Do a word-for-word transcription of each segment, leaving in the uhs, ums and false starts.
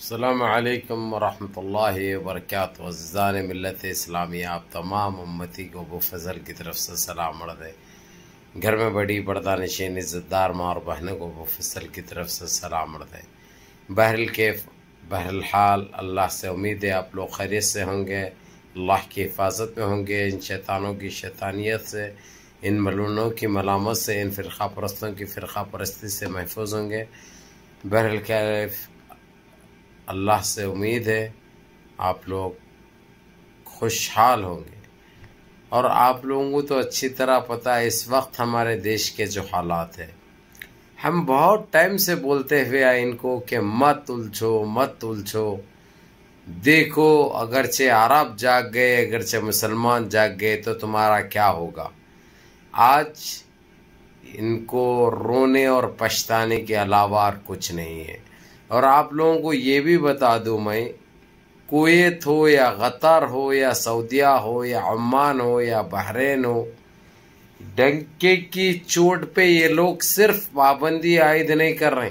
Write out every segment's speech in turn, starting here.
अस्सलामु अलैकुम वरहमतुल्लाहि वबरकातुहू। अज़ीज़ान मिल्लत इस्लामिया, आप तमाम उम्मती को अबू फजल की तरफ से सलाम अर्ज़ है। घर में बड़ी पर्दा नशीन इज़्ज़तदार माँ और बहनों को अबू फजल की तरफ से सलाम अर्ज़ है। बहरल के बहरल हाल अल्लाह से उम्मीद है आप लोग खैरियत से होंगे, अल्लाह की हिफाजत में होंगे, इन शैतानों की शैतानियत से, इन मलूनों की मलामत से, इन फ़िरक़ा परस्तों की फ़िरक़ा परस्ती से महफूज होंगे। बहरल के अल्लाह से उम्मीद है आप लोग खुशहाल होंगे। और आप लोगों को तो अच्छी तरह पता है इस वक्त हमारे देश के जो हालात है, हम बहुत टाइम से बोलते हुए आए इनको कि मत उलझो मत उलझो। देखो अगरचे अरब जाग गए, अगरचे मुसलमान जाग गए तो तुम्हारा क्या होगा। आज इनको रोने और पछताने के अलावा और कुछ नहीं है। और आप लोगों को ये भी बता दूं मैं, कुवैत हो या कतर हो या सऊदिया हो या ओमान हो या बहरीन हो, डंके की चोट पे ये लोग सिर्फ पाबंदी आयद नहीं कर रहे,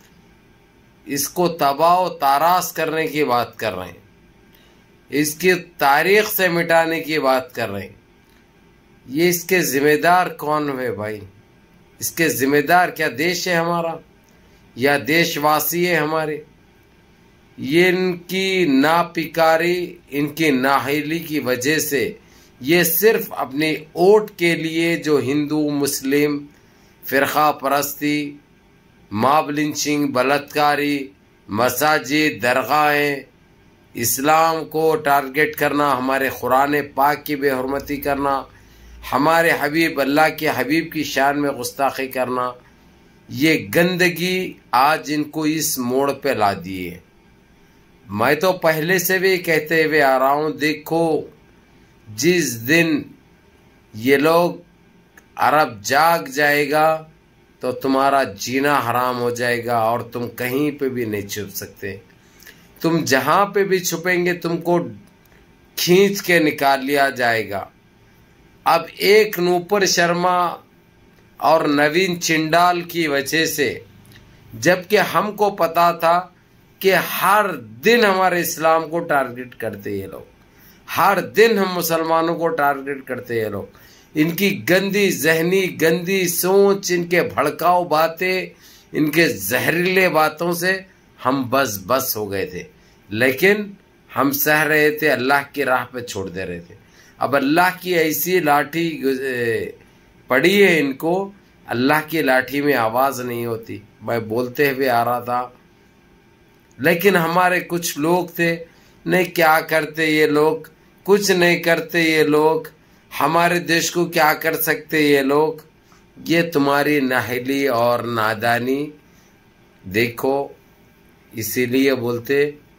इसको तबाह ताराश करने की बात कर रहे हैं, इसकी तारीख से मिटाने की बात कर रहे हैं। ये इसके जिम्मेदार कौन है भाई? इसके जिम्मेदार क्या देश है हमारा या देशवासी है हमारे? ये इनकी नापिकारी, इनकी नाहिली की वजह से ये सिर्फ अपने वोट के लिए जो हिंदू मुस्लिम फ़िरक़ा परस्ती, मॉब लिंचिंग, बलात्कारी, मसाजिद, दरगाहें, इस्लाम को टारगेट करना, हमारे कुरान पाक की बेहुरमती करना, हमारे हबीब अल्लाह के हबीब की शान में गुस्ताखी करना, ये गंदगी आज इनको इस मोड़ पे ला दी है। मैं तो पहले से भी कहते हुए आ रहा हूँ, देखो जिस दिन ये लोग अरब जाग जाएगा तो तुम्हारा जीना हराम हो जाएगा और तुम कहीं पे भी नहीं छुप सकते। तुम जहाँ पे भी छुपेंगे तुमको खींच के निकाल लिया जाएगा। अब एक नूपुर शर्मा और नवीन चिंडाल की वजह से, जबकि हमको पता था कि हर दिन हमारे इस्लाम को टारगेट करते ये लोग, हर दिन हम मुसलमानों को टारगेट करते ये लोग, इनकी गंदी जहनी गंदी सोच, इनके भड़काऊ बातें, इनके जहरीले बातों से हम बस बस हो गए थे। लेकिन हम सह रहे थे, अल्लाह की राह पे छोड़ दे रहे थे। अब अल्लाह की ऐसी लाठी पड़ी है इनको, अल्लाह की लाठी में आवाज़ नहीं होती। मैं बोलते हुए आ रहा था, लेकिन हमारे कुछ लोग थे, नहीं क्या करते ये लोग, कुछ नहीं करते ये लोग, हमारे देश को क्या कर सकते ये लोग। ये तुम्हारी नाहिली और नादानी देखो, इसीलिए बोलते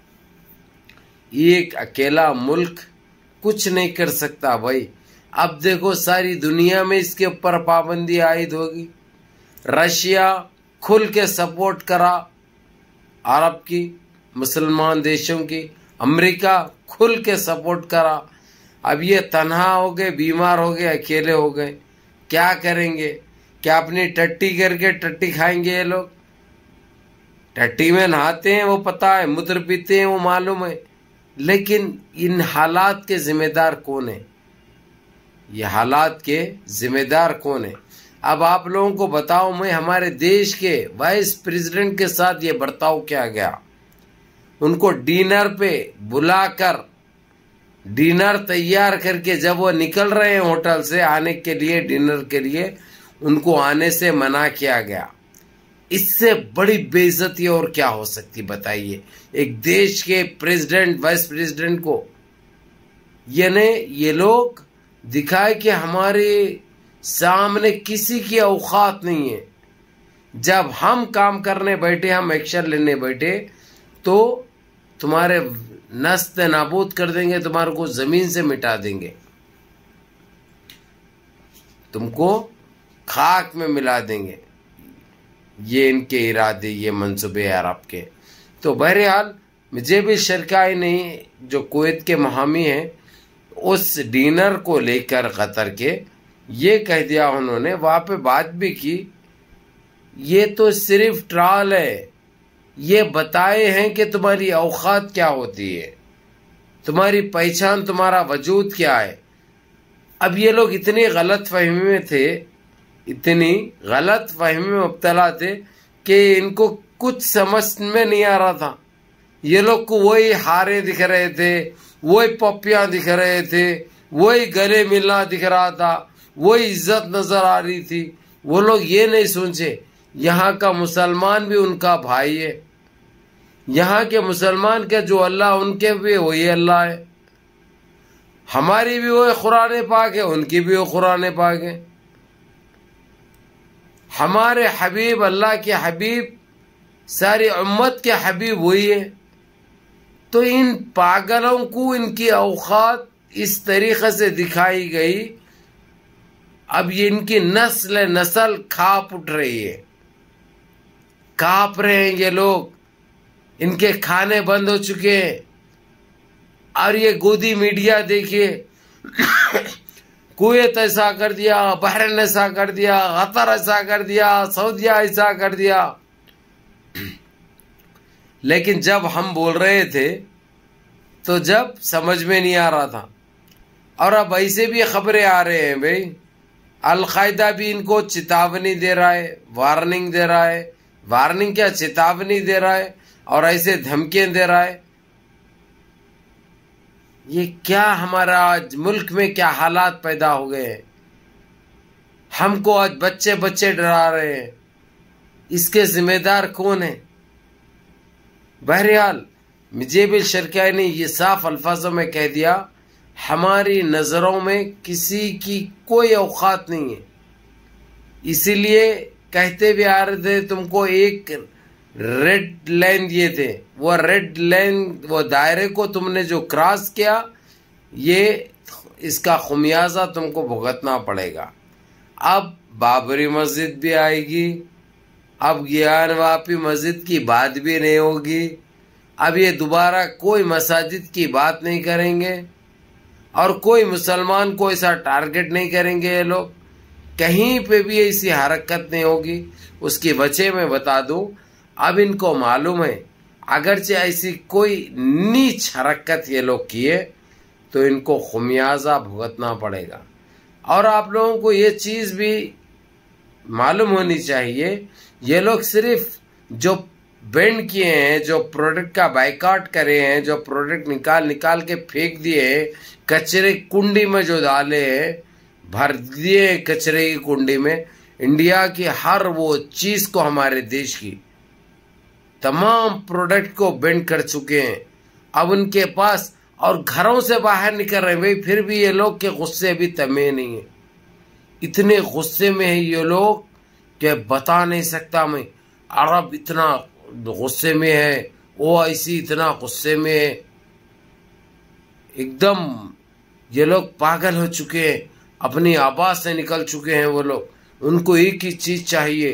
एक अकेला मुल्क कुछ नहीं कर सकता भाई। अब देखो सारी दुनिया में इसके ऊपर पाबंदी आयद होगी। रशिया खुल के सपोर्ट करा अरब की, मुसलमान देशों की, अमेरिका खुल के सपोर्ट करा। अब ये तन्हा हो गए, बीमार हो गए, अकेले हो गए, क्या करेंगे? क्या अपनी टट्टी करके टट्टी खाएंगे ये लोग? टट्टी में नहाते हैं वो पता है, मूत्र पीते हैं वो मालूम है, लेकिन इन हालात के जिम्मेदार कौन है? ये हालात के जिम्मेदार कौन है? अब आप लोगों को बताओ मैं, हमारे देश के वाइस प्रेसिडेंट के साथ ये बर्ताव किया गया। उनको डिनर पे बुलाकर, डिनर तैयार करके, जब वो निकल रहे हैं होटल से आने के लिए डिनर के लिए, उनको आने से मना किया गया। इससे बड़ी बेइज्जती और क्या हो सकती बताइए? एक देश के प्रेसिडेंट, वाइस प्रेसिडेंट को यानी ये लोग दिखाए कि हमारे सामने किसी की औकात नहीं है। जब हम काम करने बैठे, हम एक्शन लेने बैठे, तो तुम्हारे नस्त नाबूद कर देंगे, तुम्हारे को जमीन से मिटा देंगे, तुमको खाक में मिला देंगे। ये इनके इरादे, ये मंसूबे अरब के। तो बहरहाल मुझे भी शरकाई नहीं, जो कुवैत के महामी हैं, उस डिनर को लेकर कतर के ये कह दिया उन्होंने, वहाँ पे बात भी की, ये तो सिर्फ ट्रायल है, ये बताए हैं कि तुम्हारी औकात क्या होती है, तुम्हारी पहचान, तुम्हारा वजूद क्या है। अब ये लोग इतनी गलत फहमी में थे, इतनी गलत फहमी में मुब्तला थे कि इनको कुछ समझ में नहीं आ रहा था। ये लोग को वही हारे दिख रहे थे, वही पप्पियां दिख रहे थे, वही गले मिलना दिख रहा था, वही इज्जत नजर आ रही थी। वो लोग ये नहीं सोचे यहाँ का मुसलमान भी उनका भाई है, यहाँ के मुसलमान के जो अल्लाह उनके भी वही अल्लाह है, हमारी भी वही कुरान पाक है, उनकी भी वो कुरान पाक है। हमारे हबीब, अल्लाह के हबीब, सारी उम्मत के हबीब वही है। तो इन पागलों को इनकी औकात इस तरीके से दिखाई गई। अब ये इनकी नस्ल नस्ल खाप उठ रही है, कांप रहे हैं ये लोग, इनके खाने बंद हो चुके हैं। और ये गोदी मीडिया देखिए, कुवैत ऐसा कर दिया, बहरीन ऐसा कर दिया, कतर ऐसा कर दिया, सऊदिया ऐसा कर दिया। लेकिन जब हम बोल रहे थे तो जब समझ में नहीं आ रहा था। और अब ऐसे भी खबरें आ रहे हैं भाई, अल-कायदा भी इनको चेतावनी दे रहा है, वार्निंग दे रहा है। वार्निंग क्या, चेतावनी दे रहा है और ऐसे धमकियां दे रहा है। ये क्या हमारा आज मुल्क में क्या हालात पैदा हो गए हैं। हमको आज बच्चे बच्चे डरा रहे हैं, इसके जिम्मेदार कौन है। बहरहाल मुजेबिल शरकाई ने ये साफ अल्फाजों में कह दिया, हमारी नज़रों में किसी की कोई औकात नहीं है। इसीलिए कहते भी आ रहे थे, तुमको एक रेड लाइन दिए थे, वो रेड लाइन, वो दायरे को तुमने जो क्रॉस किया, ये इसका खुमियाजा तुमको भुगतना पड़ेगा। अब बाबरी मस्जिद भी आएगी, अब ज्ञानवापी मस्जिद की बात भी नहीं होगी। अब ये दोबारा कोई मसाजिद की बात नहीं करेंगे और कोई मुसलमान को ऐसा टारगेट नहीं करेंगे। ये लोग कहीं पे भी ऐसी हरकत नहीं होगी। उसकी वजह मैं बता दूं, अब इनको मालूम है अगरचे ऐसी कोई नीच हरकत ये लोग किए तो इनको खुमियाजा भुगतना पड़ेगा। और आप लोगों को ये चीज़ भी मालूम होनी चाहिए, ये लोग सिर्फ जो बैंड किए हैं, जो प्रोडक्ट का बाइकआउट करे हैं, जो प्रोडक्ट निकाल निकाल के फेंक दिए हैं, कचरे कुंडी में जो डाले हैं, भर दिए कचरे की कुंडी में, इंडिया की हर वो चीज़ को, हमारे देश की तमाम प्रोडक्ट को बैंड कर चुके हैं। अब उनके पास, और घरों से बाहर निकल रहे हैं भाई, फिर भी ये लोग के गुस्से भी तमे नहीं है। इतने गुस्से में है ये लोग कि बता नहीं सकता मैं। अरब इतना गुस्से में है, वो ऐसी इतना गुस्से में है, एकदम ये लोग पागल हो चुके हैं, अपनी आवाज से निकल चुके हैं वो लोग। उनको एक ही चीज चाहिए,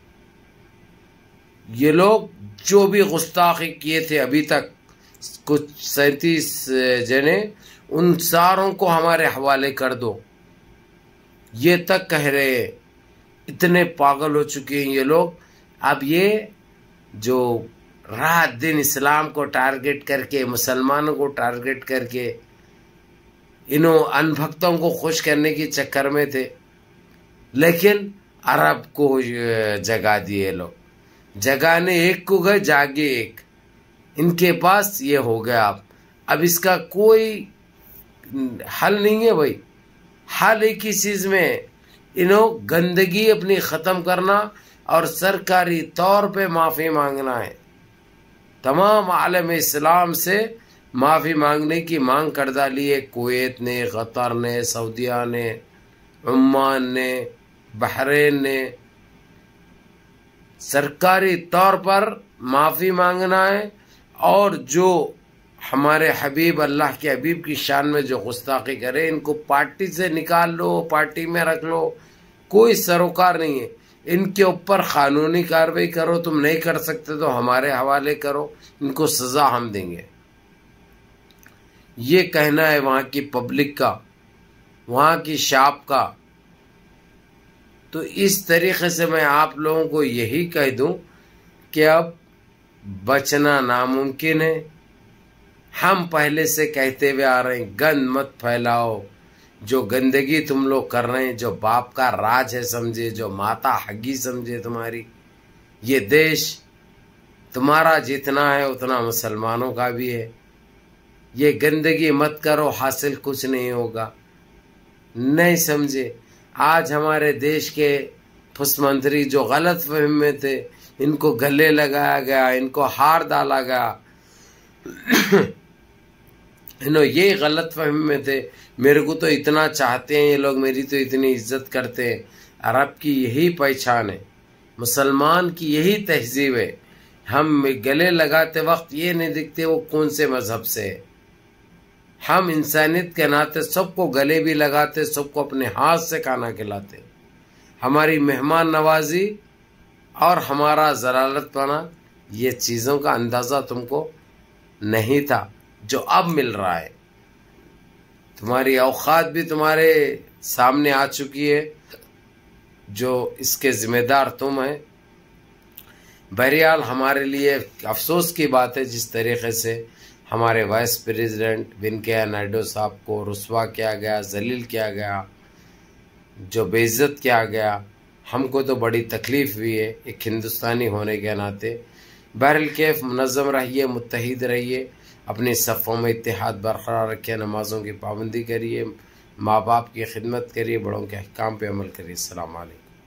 ये लोग जो भी गुस्ताखी किए थे अभी तक, कुछ सैंतीस जने, उन सारों को हमारे हवाले कर दो, ये तक कह रहे हैं। इतने पागल हो चुके हैं ये लोग। अब ये जो रात दिन इस्लाम को टारगेट करके, मुसलमानों को टारगेट करके, इन्हों अनभक्तों को खुश करने के चक्कर में थे, लेकिन अरब को जगा दिए लोग। जगाने एक को गए, जागे एक। इनके पास ये हो गया। अब अब इसका कोई हल नहीं है भाई। हल एक ही चीज में, इन्हों गंदगी अपनी ख़त्म करना और सरकारी तौर पे माफ़ी मांगना है। तमाम आलम इस्लाम से माफ़ी मांगने की मांग कर डाली है। कुवैत ने, कतर ने, सऊदिया ने, उम्मान ने, बहरीन ने, सरकारी तौर पर माफ़ी मांगना है। और जो हमारे हबीब, अल्लाह के हबीब की शान में जो गुस्ताखी करे, इनको पार्टी से निकाल लो, पार्टी में रख लो, कोई सरोकार नहीं है। इनके ऊपर कानूनी कार्रवाई करो, तुम नहीं कर सकते तो हमारे हवाले करो, इनको सज़ा हम देंगे। ये कहना है वहाँ की पब्लिक का, वहाँ की शाप का। तो इस तरीके से मैं आप लोगों को यही कह दूं कि अब बचना नामुमकिन है। हम पहले से कहते हुए आ रहे हैं, गंद मत फैलाओ। जो गंदगी तुम लोग कर रहे हैं, जो बाप का राज है समझे, जो माता हगी समझे तुम्हारी, ये देश तुम्हारा जितना है उतना मुसलमानों का भी है। ये गंदगी मत करो, हासिल कुछ नहीं होगा। नहीं समझे, आज हमारे देश के फुस मंत्री जो गलत फहमी में थे, इनको गले लगाया गया, इनको हार डाला गया। इन्हों ये गलत फहमी में थे, मेरे को तो इतना चाहते हैं ये लोग, मेरी तो इतनी इज्जत करते हैं। अरब की यही पहचान है, मुसलमान की यही तहजीब है। हम गले लगाते वक्त ये नहीं दिखते वो कौन से मजहब से है। हम इंसानियत के नाते सबको गले भी लगाते, सबको अपने हाथ से खाना खिलाते। हमारी मेहमान नवाजी और हमारा जलालतपना, ये चीज़ों का अंदाज़ा तुमको नहीं था जो अब मिल रहा है। तुम्हारी औकात भी तुम्हारे सामने आ चुकी है, जो इसके जिम्मेदार तुम हैं। बहरहाल हमारे लिए अफसोस की बात है जिस तरीके से हमारे वाइस प्रेसिडेंट वेंकैया नायडू साहब को रुस्वा किया गया, जलील किया गया, जो बेइज्जत किया गया। हमको तो बड़ी तकलीफ़ हुई है एक हिंदुस्तानी होने के नाते। बहरहाल कैफ मुनज़्ज़म रहिए, मुत्तहिद रहिए, अपने सफ़ों में इत्तेहाद बरकरार रखिए, नमाज़ों की पाबंदी करिए, माँ बाप की खिदमत करिए, बड़ों के अहकाम पे अमल करिए। अस्सलाम वालेकुम।